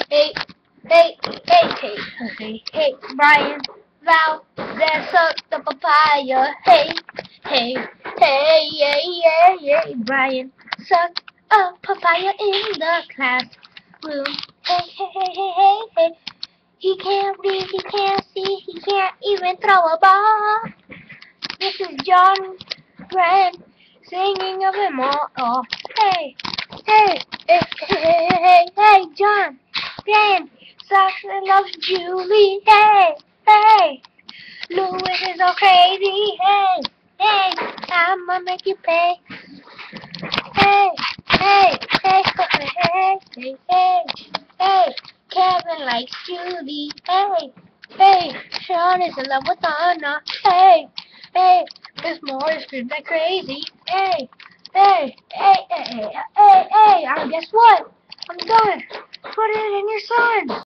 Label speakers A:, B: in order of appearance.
A: Hey, hey, hey, hey, hey, hey, Bryan, valdez suck the papaya. Hey, hey, hey, yeah, yeah, yeah, Bryan, suck a papaya in the classroom. Hey, hey, hey, hey, hey, hey. He can't read, he can't see, he can't even throw a ball. This is John Bryan singing of them all. Oh, hey, hey, hey, hey, hey, hey, John Bryan sucks and loves Julie. Hey, hey, Louis is all crazy. Hey, hey, I'ma make you pay. Hey, hey, hey, hey, hey, hey, hey, hey, Kevin likes Julie. Hey, hey, Sean is in love with Anna. Hey, hey, Miss Moore is screaming like crazy. Hey, hey, hey, hey, hey, hey, hey, guess what? I'm done. Put it in your son.